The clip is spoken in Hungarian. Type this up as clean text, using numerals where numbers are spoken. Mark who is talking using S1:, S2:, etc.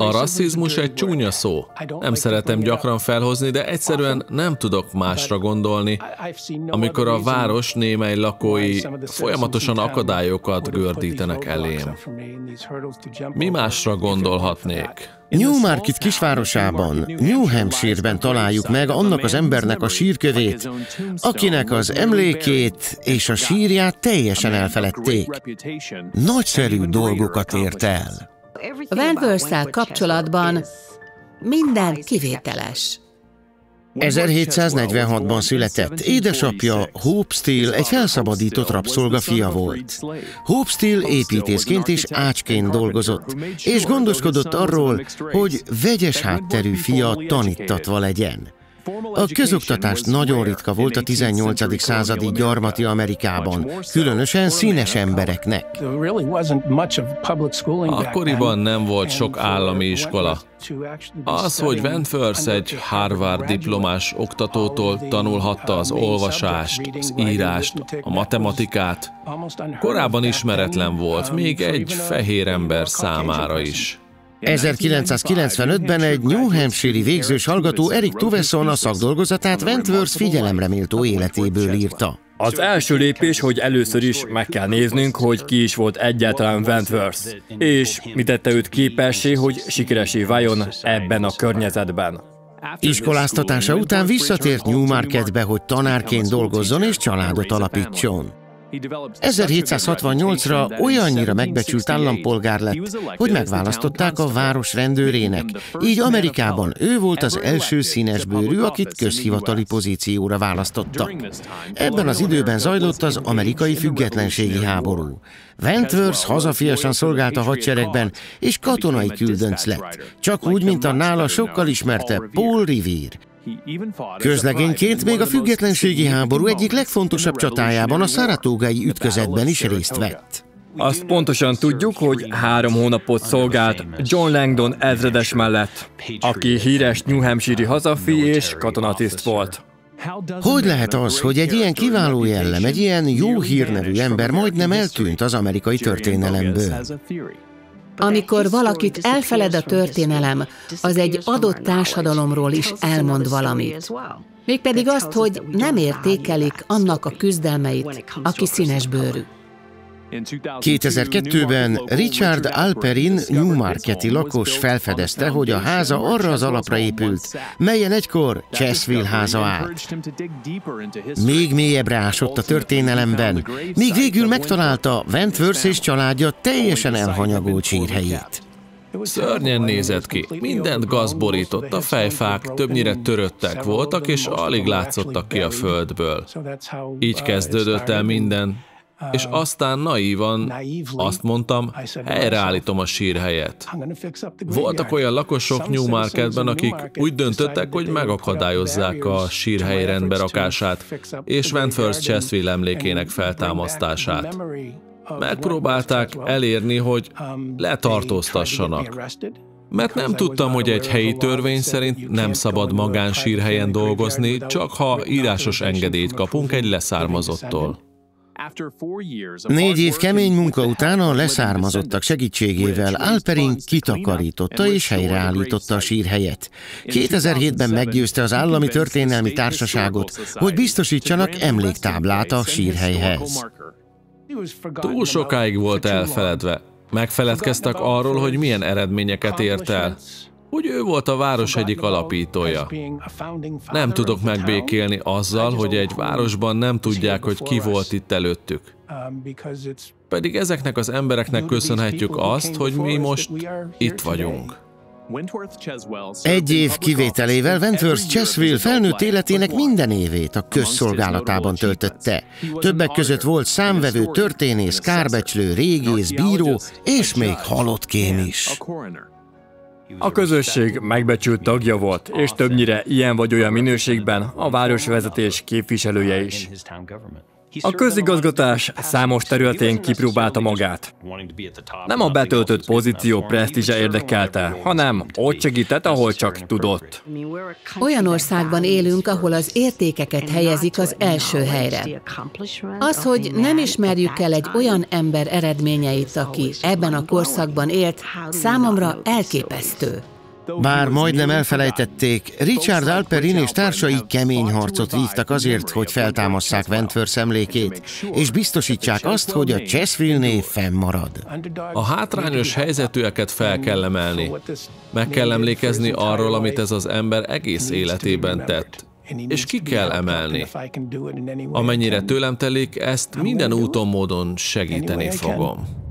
S1: A rasszizmus egy csúnya szó. Nem szeretem gyakran felhozni, de egyszerűen nem tudok másra gondolni, amikor a város némely lakói folyamatosan akadályokat gördítenek elém. Mi másra gondolhatnék?
S2: Newmarket kisvárosában, New Hampshire-ben találjuk meg annak az embernek a sírkövét, akinek az emlékét és a sírját teljesen elfeledték. Nagyszerű dolgokat ért el.
S3: Wentworth-szel kapcsolatban minden kivételes.
S2: 1746-ban született. Édesapja Hope Steele egy felszabadított rabszolga fia volt. Hope Steele építészként és ácsként dolgozott, és gondoskodott arról, hogy vegyes hátterű fia tanítatva legyen. A közoktatás nagyon ritka volt a 18. századi gyarmati Amerikában, különösen színes embereknek.
S1: Akkoriban nem volt sok állami iskola. Az, hogy Wentworth egy Harvard diplomás oktatótól tanulhatta az olvasást, az írást, a matematikát, korábban ismeretlen volt, még egy fehér ember számára is.
S2: 1995-ben egy New Hampshire-i végzős hallgató Eric Tuveson a szakdolgozatát Wentworth figyelemre méltó életéből írta.
S4: Az első lépés, hogy először is meg kell néznünk, hogy ki is volt egyáltalán Wentworth, és mi tette őt képessé, hogy sikeresé váljon ebben a környezetben.
S2: Iskoláztatása után visszatért Newmarketbe, hogy tanárként dolgozzon és családot alapítson. 1768-ra olyannyira megbecsült állampolgár lett, hogy megválasztották a város rendőrének. Így Amerikában ő volt az első színesbőrű, akit közhivatali pozícióra választottak. Ebben az időben zajlott az amerikai függetlenségi háború. Wentworth hazafiasan szolgált a hadseregben, és katonai küldönc lett, csak úgy, mint a nála sokkal ismertebb Paul Revere. Közlegényként még a függetlenségi háború egyik legfontosabb csatájában, a saratogai ütközetben is részt vett.
S4: Azt pontosan tudjuk, hogy 3 hónapot szolgált John Langdon ezredes mellett, aki híres New Hampshire-i hazafi és katonatiszt volt.
S2: Hogy lehet az, hogy egy ilyen kiváló jellem, egy ilyen jó hírnevű ember majdnem eltűnt az amerikai történelemből?
S3: Amikor valakit elfeled a történelem, az egy adott társadalomról is elmond valamit. Mégpedig azt, hogy nem értékelik annak a küzdelmeit, aki színesbőrű.
S2: 2002-ben Richard Alperin Newmarketi lakos felfedezte, hogy a háza arra az alapra épült, melyen egykor Chesville háza állt. Még mélyebbre ásott a történelemben, míg végül megtalálta Wentworth és családja teljesen elhanyagolt sírhelyét.
S1: Szörnyen nézett ki, mindent gaz borított, a fejfák többnyire töröttek voltak, és alig látszottak ki a földből. Így kezdődött el minden. És aztán naívan azt mondtam, helyreállítom a sírhelyet. Voltak olyan lakosok Newmarketben, akik úgy döntöttek, hogy megakadályozzák a sírhely rendbe rakását és Wentworth Chesville emlékének feltámasztását. Megpróbálták elérni, hogy letartóztassanak. Mert nem tudtam, hogy egy helyi törvény szerint nem szabad magánsírhelyen dolgozni, csak ha írásos engedélyt kapunk egy leszármazottól.
S2: 4 év kemény munka után a leszármazottak segítségével Alperin kitakarította és helyreállította a sírhelyet. 2007-ben meggyőzte az Állami Történelmi Társaságot, hogy biztosítsanak emléktáblát a sírhelyhez.
S1: Túl sokáig volt elfeledve. Megfeledkeztek arról, hogy milyen eredményeket ért el. Hogy ő volt a város egyik alapítója. Nem tudok megbékélni azzal, hogy egy városban nem tudják, hogy ki volt itt előttük. Pedig ezeknek az embereknek köszönhetjük azt, hogy mi most itt vagyunk.
S2: 1 év kivételével Wentworth Chesville felnőtt életének minden évét a közszolgálatában töltötte. Többek között volt számvevő, történész, kárbecslő, régész, bíró és még halottkém is.
S4: A közösség megbecsült tagja volt, és többnyire ilyen vagy olyan minőségben a városvezetés képviselője is. A közigazgatás számos területén kipróbálta magát. Nem a betöltött pozíció presztízse érdekelte, hanem ott segített, ahol csak tudott.
S3: Olyan országban élünk, ahol az értékeket helyezik az első helyre. Az, hogy nem ismerjük el egy olyan ember eredményeit, aki ebben a korszakban élt, számomra elképesztő.
S2: Bár majdnem elfelejtették, Richard Alperin és társai kemény harcot vívtak azért, hogy feltámasszák Wentworth emlékét, és biztosítsák azt, hogy a Chessville név fennmarad.
S1: A hátrányos helyzetűeket fel kell emelni. Meg kell emlékezni arról, amit ez az ember egész életében tett. És ki kell emelni. Amennyire tőlem telik, ezt minden úton, módon segíteni fogom.